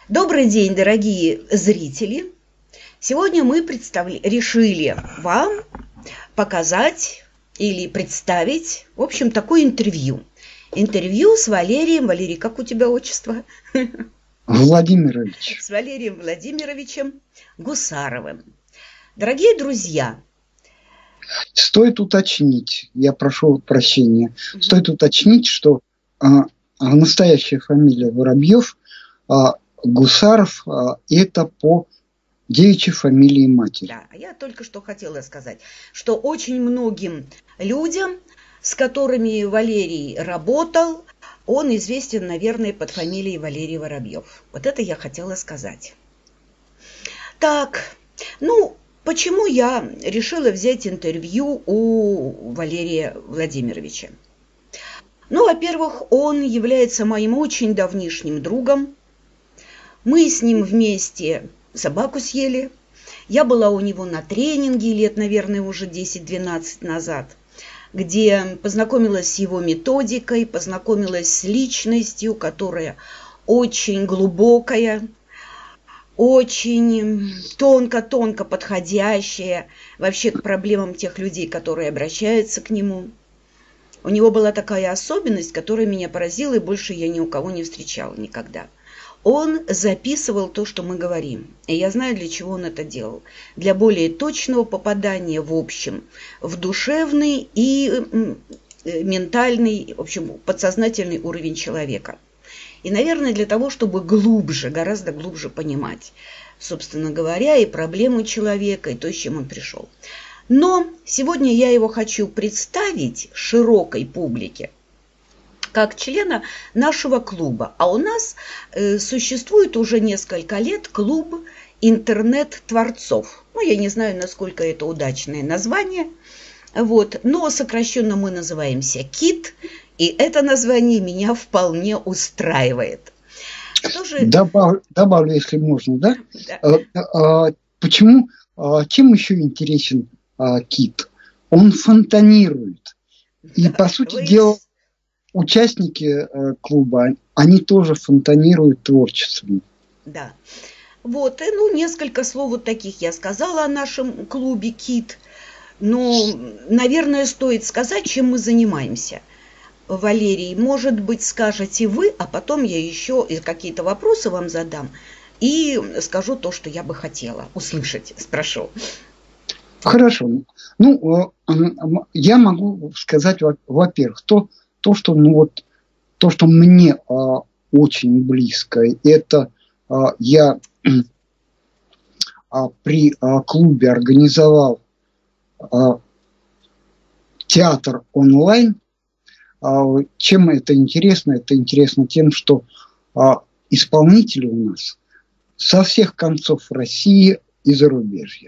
Добрый день, дорогие зрители! Сегодня мы решили вам показать или представить, в общем, такое интервью. Интервью с Валерием. Валерий, как у тебя отчество? Владимирович. С Валерием Владимировичем Гусаровым. Дорогие друзья! Стоит уточнить, я прошу прощения, стоит уточнить, что настоящая фамилия Воробьев, Гусаров, это по девичьей фамилии матери. Да, я только что хотела сказать, что очень многим людям, с которыми Валерий работал, он известен, наверное, под фамилией Валерий Воробьев. Вот это я хотела сказать. Так, почему я решила взять интервью у Валерия Владимировича? Во-первых, он является моим очень давнишним другом. Мы с ним вместе собаку съели. Я была у него на тренинге лет, наверное, уже 10-12 назад, где познакомилась с его методикой, познакомилась с личностью, которая очень глубокая, очень тонко-тонко подходящая вообще к проблемам тех людей, которые обращаются к нему. У него была такая особенность, которая меня поразила, и больше я ни у кого не встречала никогда. Он записывал то, что мы говорим. И я знаю, для чего он это делал. Для более точного попадания, в общем, в душевный и ментальный, в общем, подсознательный уровень человека. И, наверное, для того, чтобы глубже, гораздо глубже понимать, собственно говоря, и проблему человека, и то, с чем он пришел. Но сегодня я его хочу представить широкой публике как члена нашего клуба. А у нас существует уже несколько лет клуб интернет-творцов. Я не знаю, насколько это удачное название. Но сокращенно мы называемся КИТ, и это название меня вполне устраивает. Добавлю, если можно, да? Да. Почему? Чем еще интересен КИТ? Он фонтанирует. И, по сути дела, участники клуба, они тоже фонтанируют творчеством. Да. Несколько слов таких я сказала о нашем клубе КИТ. Наверное, стоит сказать, чем мы занимаемся. Валерий, может быть, скажете вы, а потом я еще какие-то вопросы вам задам и скажу то, что я бы хотела услышать. Спрошу. Хорошо. Я могу сказать, во-первых, то, что мне очень близко, это я при клубе организовал театр онлайн. Чем это интересно? Это интересно тем, что исполнители у нас со всех концов России и зарубежья.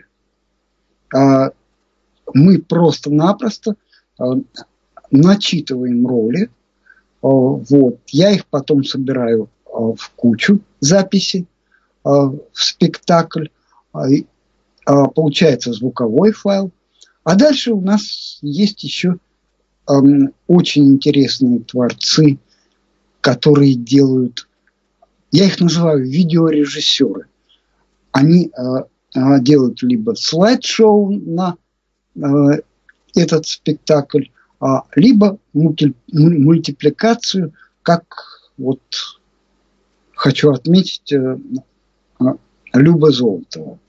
Мы просто-напросто начитываем роли. Я их потом собираю в кучу записи, в спектакль. Получается звуковой файл. А дальше у нас есть еще очень интересные творцы, которые делают, я их называю видеорежиссеры. Они делают либо слайд-шоу на этот спектакль, либо мультипликацию, как хочу отметить Люба Золотова.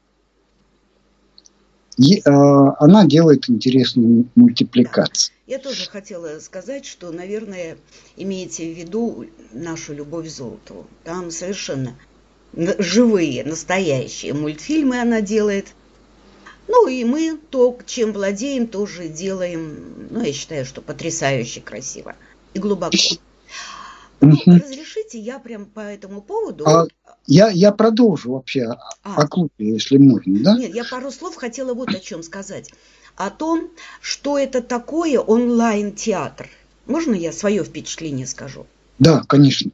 Она делает интересную мультипликацию. Да. Я тоже хотела сказать, что, наверное, имеете в виду нашу Любовь Золотову. Там совершенно живые, настоящие мультфильмы она делает. И мы то, чем владеем, тоже делаем, я считаю, что потрясающе красиво и глубоко. Разрешите, я прям по этому поводу... Я продолжу вообще о клубе, если можно, да? Нет, я пару слов хотела о чем сказать. О том, что это такое онлайн-театр. Можно я свое впечатление скажу? Да, конечно.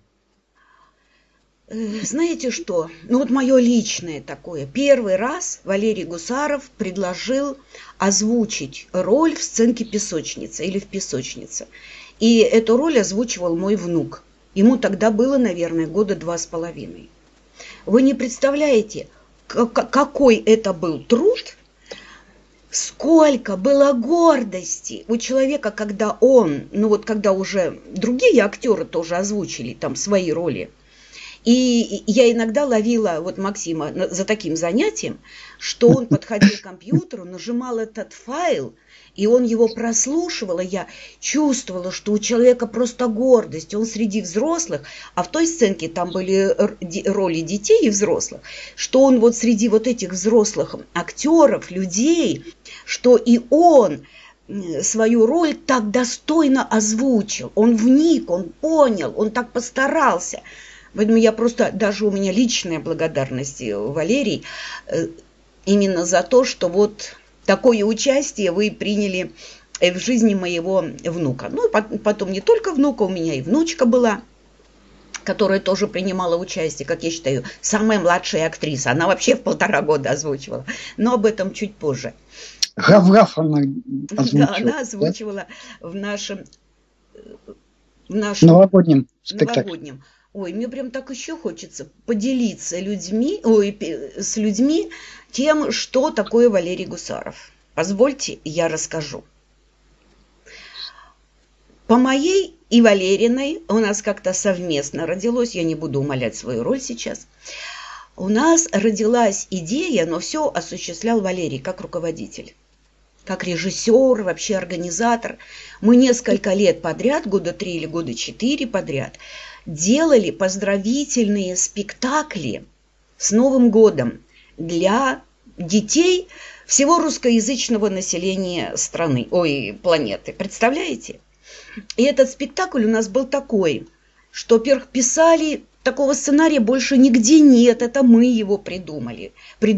Знаете что? Мое личное такое. Первый раз Валерий Гусаров предложил озвучить роль в сценке «Песочница» или в «Песочнице». И эту роль озвучивал мой внук. Ему тогда было, наверное, года 2,5. Вы не представляете, какой это был труд, сколько было гордости у человека, когда он, ну вот когда уже другие актеры тоже озвучили там свои роли. И я иногда ловила вот Максима за таким занятием, что он подходил к компьютеру, нажимал этот файл, и он его прослушивал, и я чувствовала, что у человека просто гордость, он среди взрослых, а в той сценке там были роли детей и взрослых, что он вот среди вот этих взрослых актеров, людей, что и он свою роль так достойно озвучил, он вник, он понял, он так постарался. Поэтому я просто, даже у меня личная благодарность, Валерий, именно за то, что вот такое участие вы приняли в жизни моего внука. Ну, потом не только внука, у меня и внучка была, которая тоже принимала участие, как я считаю, самая младшая актриса. Она вообще в 1,5 года озвучивала, но об этом чуть позже. Гав-гав она озвучивала. Да, она озвучивала, да? в нашем новогоднем спектакле. Ой, мне прям так еще хочется поделиться с людьми тем, что такое Валерий Гусаров. Позвольте, я расскажу. По моей и Валериной у нас как-то совместно родилось, я не буду умалять свою роль сейчас, у нас родилась идея, но все осуществлял Валерий как руководитель, как режиссер, вообще организатор. Мы несколько лет подряд, года 3 или года 4 подряд, делали поздравительные спектакли с Новым годом для детей всего русскоязычного населения страны, планеты. Представляете? И этот спектакль у нас был такой, что, во-первых, писали, такого сценария больше нигде нет, это мы его придумывали.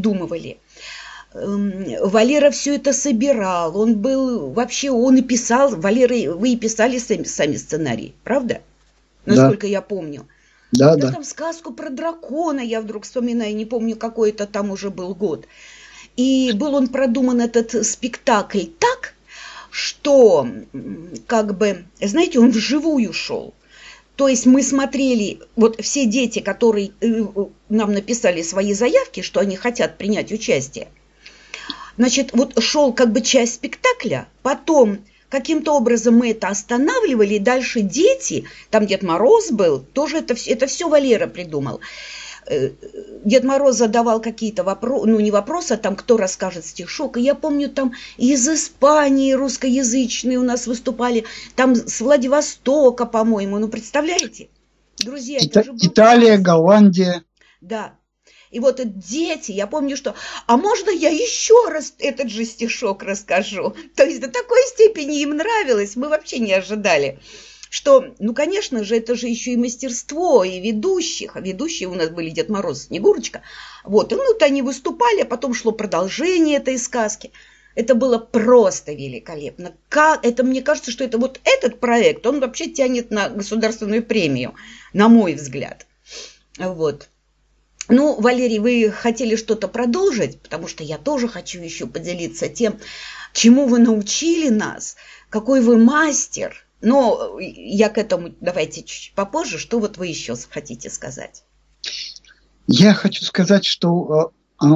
Валера все это собирал, он и писал, Валера, вы и писали сами сценарий, правда? Насколько я помню. Да. Там сказку про дракона, я вдруг вспоминаю, не помню, какой это там уже был год. И был он продуман, этот спектакль, так, что, знаете, он вживую шел. То есть мы смотрели, вот все дети, которые нам написали свои заявки, что они хотят принять участие, значит, вот шел часть спектакля, потом каким-то образом мы это останавливали, и дальше дети, там Дед Мороз был, тоже это все Валера придумал. Дед Мороз задавал какие-то вопросы, не вопросы, а там кто расскажет стишок. И я помню, там из Испании русскоязычные у нас выступали, там с Владивостока, по-моему, представляете? Друзья, это же был Италия, Голландия. Да. И вот дети, я помню, что, а можно я еще раз этот же стишок расскажу? То есть до такой степени им нравилось, мы вообще не ожидали, что, конечно же, это же еще и мастерство, и ведущих. А ведущие у нас были Дед Мороз, Снегурочка. Вот, и они выступали, а потом шло продолжение этой сказки. Это было просто великолепно. Мне кажется, что это вот этот проект, он вообще тянет на государственную премию, на мой взгляд. Вот. Валерий, вы хотели что-то продолжить, потому что я тоже хочу еще поделиться тем, чему вы научили нас, какой вы мастер. Но я к этому давайте чуть попозже. Что вот вы еще хотите сказать? Я хочу сказать, что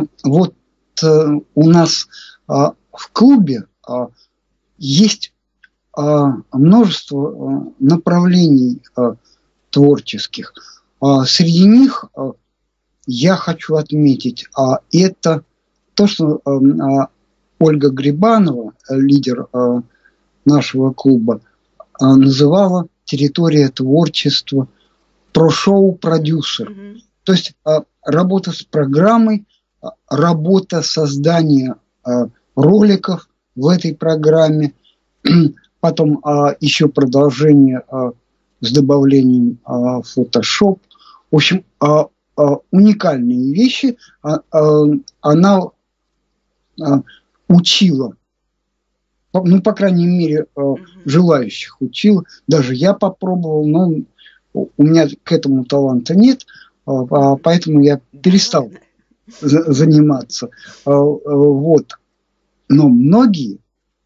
у нас в клубе есть множество направлений творческих. Среди них я хочу отметить, это то, что Ольга Грибанова, лидер нашего клуба, называла территория творчества, про шоу-продюсер. То есть работа с программой, работа создания роликов в этой программе, потом еще продолжение с добавлением Photoshop. В общем, уникальные вещи она учила. По крайней мере, желающих учила. Даже я попробовал, но у меня к этому таланта нет, поэтому я перестал заниматься. Вот. Но многие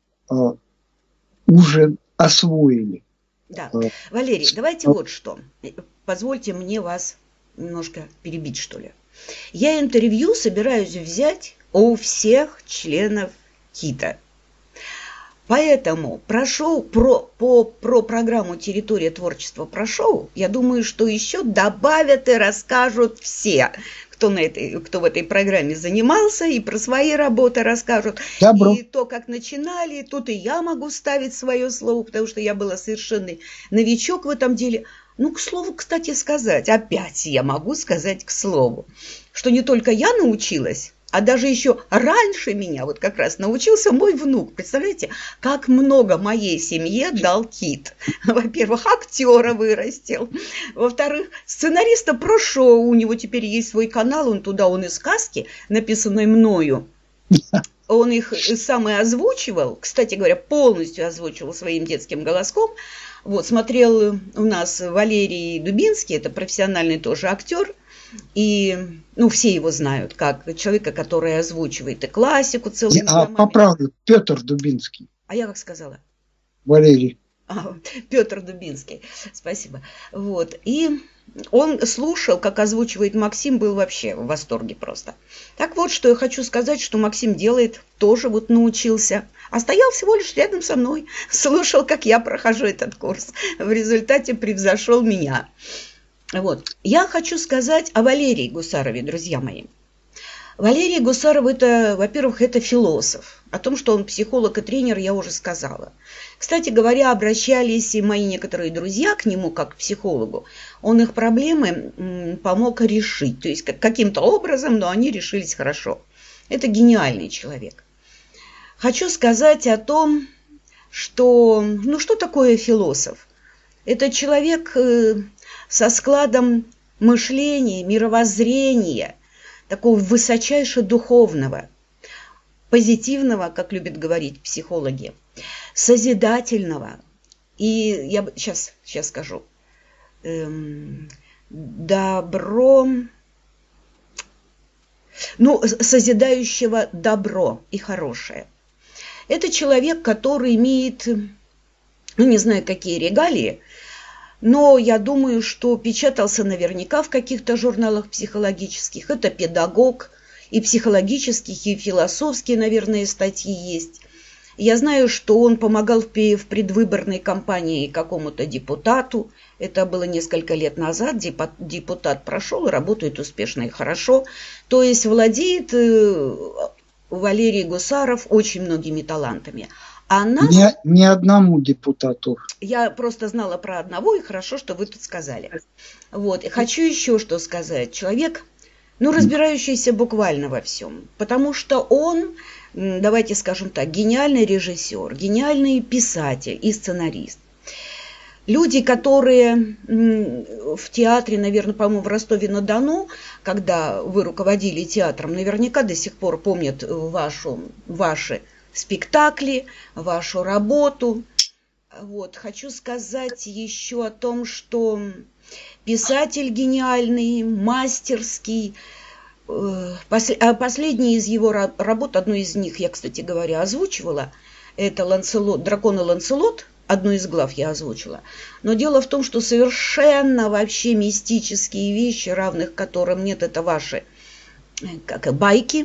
уже освоили. Да. Валерий, давайте вот что. Позвольте мне вас немножко перебить, что ли. Я интервью собираюсь взять у всех членов КИТа. Поэтому про программу «Территория творчества» прошел. Я думаю, что еще добавят и расскажут все, кто в этой программе занимался, и про свои работы расскажут. Добро. И то, как начинали, тут и я могу ставить свое слово, потому что я была совершенный новичок в этом деле. Ну, к слову, кстати сказать, опять я могу сказать к слову, что не только я научилась, а даже еще раньше меня вот как раз научился мой внук. Представляете, как много моей семье дал КИТ. Во-первых, актера вырастил. Во-вторых, сценариста про шоу. У него теперь есть свой канал, он и сказки, написанные мною. Он их сам и озвучивал, кстати говоря, полностью озвучивал своим детским голоском. Вот, смотрел у нас Валерий Дубинский, это профессиональный тоже актер. И, ну, все его знают, как человека, который озвучивает и классику целыми томами. Поправлю, Петр Дубинский. А я как сказала? Валерий. Петр Дубинский, спасибо. Вот, и он слушал, как озвучивает Максим, был вообще в восторге просто. Так вот, что я хочу сказать, что Максим делает, тоже вот научился. А стоял всего лишь рядом со мной, слушал, как я прохожу этот курс. В результате превзошел меня. Вот. Я хочу сказать о Валерии Гусарове, друзья мои. Валерий Гусаров, это, во-первых, это философ. О том, что он психолог и тренер, я уже сказала. Кстати говоря, обращались и мои некоторые друзья к нему как к психологу. Он их проблемы помог решить. То есть каким-то образом, но они решились хорошо. Это гениальный человек. Хочу сказать о том, что, ну что такое философ? Это человек со складом мышления, мировоззрения, такого высочайше духовного, позитивного, как любят говорить психологи, созидательного. И я сейчас скажу. Добро, ну, созидающего добро и хорошее. Это человек, который имеет, ну, не знаю, какие регалии, но я думаю, что печатался наверняка в каких-то журналах психологических. Это педагог, и психологических, и философские, наверное, статьи есть. Я знаю, что он помогал в предвыборной кампании какому-то депутату. Это было несколько лет назад. Депутат прошел и работает успешно и хорошо. То есть владеет Валерий Гусаров очень многими талантами. Не одному депутату. Я просто знала про одного, и хорошо, что вы тут сказали. Вот. И хочу еще что сказать. Человек, ну, разбирающийся буквально во всем. Потому что он, давайте скажем так, гениальный режиссер, гениальный писатель и сценарист. Люди, которые в театре, наверное, по-моему, в Ростове-на-Дону, когда вы руководили театром, наверняка до сих пор помнят ваши спектакли, вашу работу. Вот. Хочу сказать еще о том, что писатель гениальный, мастерский. Последняя из его работ, одну из них я, кстати говоря, озвучивала, это «Ланселот», «Дракон и Ланселот», одну из глав я озвучила. Но дело в том, что совершенно вообще мистические вещи, равных которым нет, это ваши байки.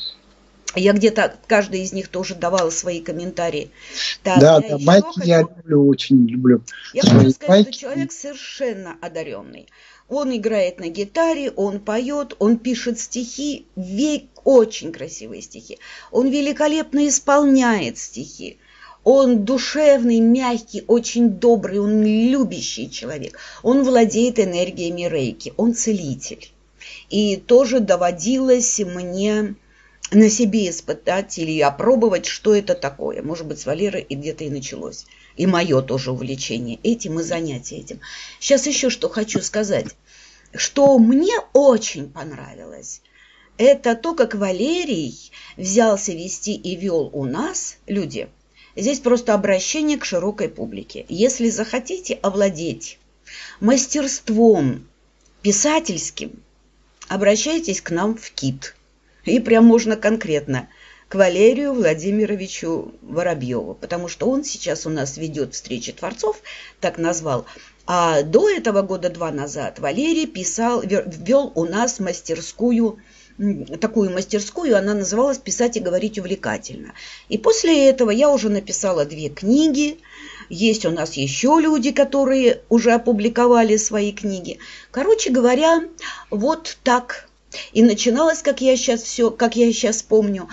Я где-то, каждый из них тоже давала свои комментарии. Да, байки я люблю, очень люблю. Я хочу сказать, что человек совершенно одаренный. Он играет на гитаре, он поет, он пишет стихи, очень красивые стихи. Он великолепно исполняет стихи. Он душевный, мягкий, очень добрый, он любящий человек. Он владеет энергиями рейки, он целитель. И тоже доводилось мне на себе испытать или опробовать, что это такое. Может быть, с Валерой и где-то и началось. И мое тоже увлечение этим и занятие этим. Сейчас еще что хочу сказать. Что мне очень понравилось, это то, как Валерий взялся вести и вел у нас, люди. Здесь просто обращение к широкой публике. Если захотите овладеть мастерством писательским, обращайтесь к нам в КИТ. И прям можно конкретно к Валерию Владимировичу Воробьеву, потому что он сейчас у нас ведет встречи творцов, так назвал. А до этого года 2 назад Валерий вел у нас мастерскую, такую мастерскую, она называлась «Писать и говорить увлекательно». И после этого я уже написала 2 книги. Есть у нас еще люди, которые уже опубликовали свои книги. Короче говоря, вот так. И начиналось, как я сейчас помню,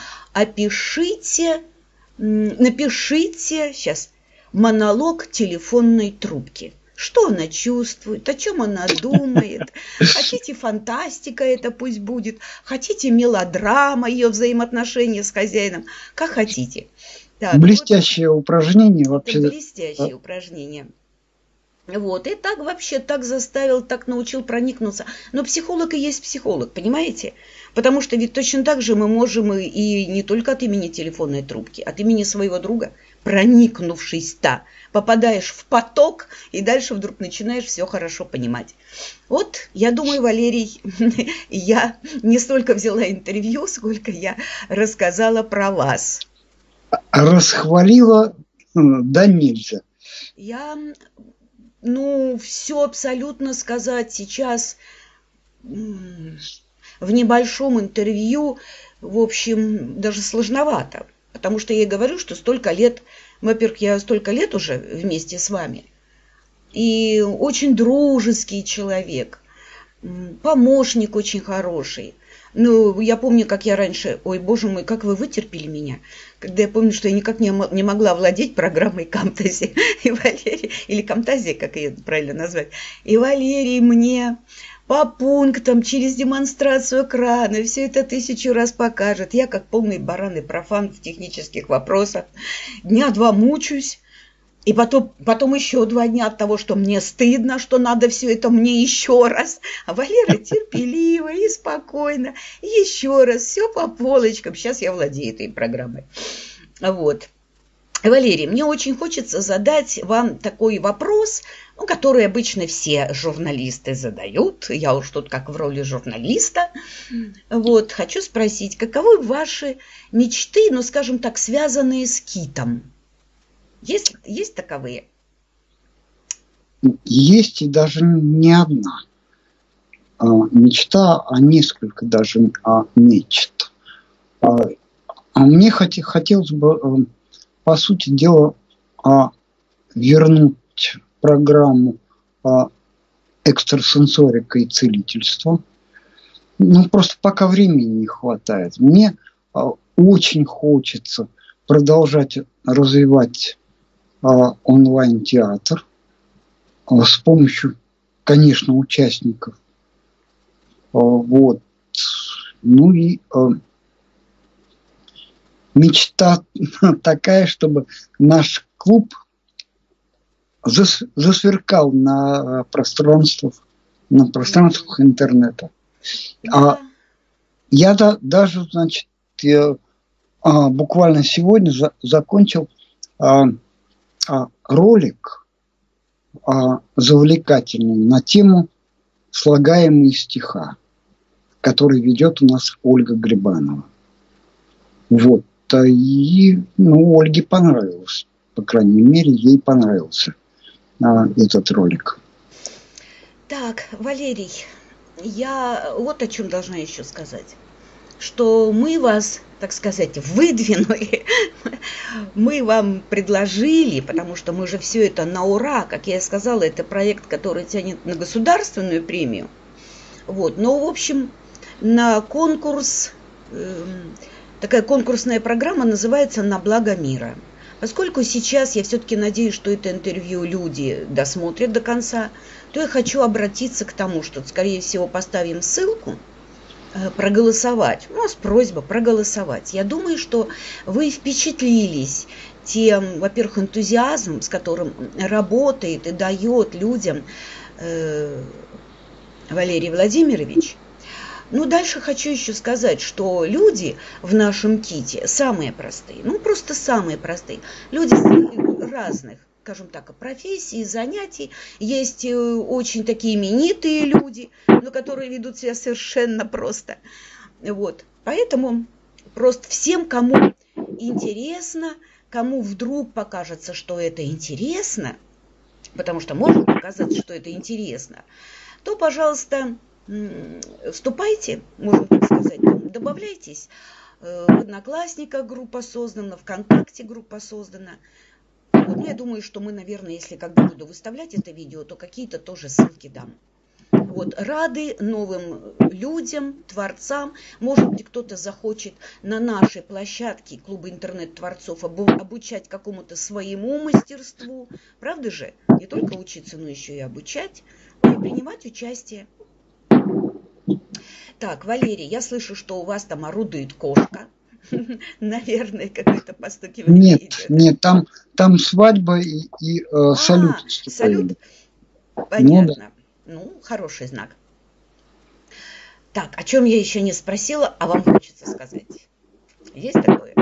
напишите сейчас монолог телефонной трубки. Что она чувствует, о чем она думает. Хотите, фантастика это пусть будет. Хотите, мелодрама, ее взаимоотношения с хозяином. Как хотите. Так, блестящее упражнение вообще. Блестящее упражнение. Вот, и так вообще, так заставил, так научил проникнуться. Но психолог и есть психолог, понимаете? Потому что ведь точно так же мы можем и не только от имени телефонной трубки, от имени своего друга, проникнувшись-то, попадаешь в поток, и дальше вдруг начинаешь все хорошо понимать. Вот, я думаю, Валерий, я не столько взяла интервью, сколько я рассказала про вас. Расхвалила, да нельзя. Я... все абсолютно сказать сейчас в небольшом интервью, в общем, даже сложновато. Потому что я говорю, что столько лет, во-первых, я столько лет уже вместе с вами. И очень дружеский человек, помощник очень хороший. Ну, я помню, как я раньше, ой, боже мой, как вы вытерпели меня, когда я помню, что я никак не могла владеть программой Camtasia, и Валерий, или Camtasia, как ее правильно назвать, и Валерий мне по пунктам, через демонстрацию экрана, все это 1000 раз покажет. Я, как полный баран и профан в технических вопросах, 2 дня мучусь. И потом еще 2 дня от того, что мне стыдно, что надо все это мне еще раз. А Валера терпеливо и спокойно. Еще раз, все по полочкам. Сейчас я владею этой программой. Вот. Валерий, мне очень хочется задать вам такой вопрос, который обычно все журналисты задают. Я уж тут как в роли журналиста. Вот. Хочу спросить, каковы ваши мечты, скажем так, связанные с китом? Есть таковые? Есть, и даже не одна мечта, а несколько даже мечт. Мне хотелось бы, по сути дела, вернуть программу экстрасенсорика и целительства. Просто пока времени не хватает. Мне очень хочется продолжать развивать онлайн-театр с помощью, конечно, участников. Вот. И мечта такая, чтобы наш клуб засверкал на пространствах интернета. Я даже, значит, буквально сегодня закончил ролик завлекательный на тему «Слагаемые стиха», который ведет у нас Ольга Грибанова. Вот. И Ольге понравилось. По крайней мере, ей понравился этот ролик. Так, Валерий, я вот о чем должна еще сказать. Что мы вас, так сказать, выдвинули, мы вам предложили, потому что мы же все это на ура, как я и сказала, это проект, который тянет на государственную премию. Вот, но, в общем, на конкурс, такая конкурсная программа называется «На благо мира». Поскольку сейчас я все-таки надеюсь, что это интервью люди досмотрят до конца, то я хочу обратиться к тому, что, скорее всего, поставим ссылку, проголосовать. У нас просьба проголосовать. Я думаю, что вы впечатлились тем, во-первых, энтузиазмом, с которым работает и дает людям Валерий Владимирович. Дальше хочу еще сказать, что люди в нашем КИТе самые простые, просто самые простые. Люди разных, скажем так, профессий, занятий. Есть очень такие именитые люди, но которые ведут себя совершенно просто. Вот. Поэтому просто всем, кому интересно, кому вдруг покажется, что это интересно, потому что может показать, что это интересно, то, пожалуйста, вступайте, можно так сказать, добавляйтесь. В Одноклассниках группа создана, ВКонтакте группа создана. Вот, ну, я думаю, что мы, наверное, если когда буду выставлять это видео, то какие-то тоже ссылки дам. Вот, рады новым людям, творцам. Может быть, кто-то захочет на нашей площадке клуба интернет-творцов обучать какому-то своему мастерству. Правда же? Не только учиться, но еще и обучать, и принимать участие. Так, Валерий, я слышу, что у вас там орудует кошка. Наверное, какое-то постукивание идет. Нет, там свадьба и салют. Салют? Понятно. Ну, хороший знак. Так, о чем я еще не спросила, а вам хочется сказать? Есть такое?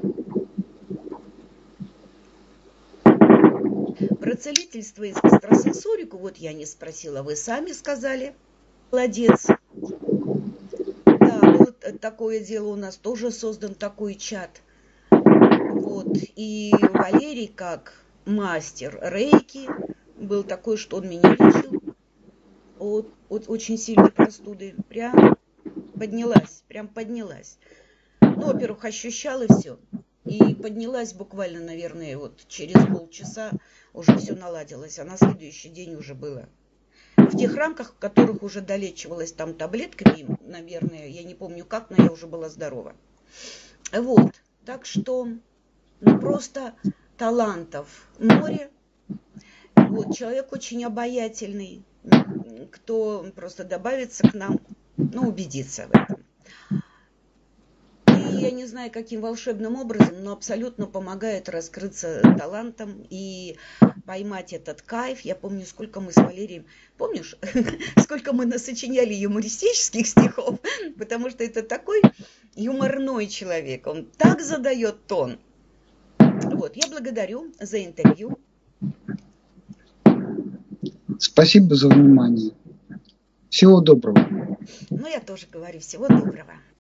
Про целительство и экстрасенсорику, вот я не спросила, вы сами сказали. Молодец. Да, вот такое дело у нас тоже создан такой чат. Вот, и Валерий, как мастер рейки, был такой, что он меня лечил от очень сильной простуды. Прям поднялась. Ну, во-первых, ощущала все. И поднялась буквально, наверное, вот через полчаса уже все наладилось. А на следующий день уже было. В тех рамках, в которых уже долечивалась там таблетками, наверное, я не помню как, но я уже была здорова. Вот, так что, ну, просто талантов море. Вот, человек очень обаятельный. Кто просто добавится к нам, ну, убедится в этом. И я не знаю, каким волшебным образом, но абсолютно помогает раскрыться талантом и поймать этот кайф. Я помню, сколько мы с Валерием, помнишь, сколько мы насочиняли юмористических стихов, потому что это такой юморной человек, он так задает тон. Вот, я благодарю за интервью. Спасибо за внимание. Всего доброго. Ну, я тоже говорю всего доброго.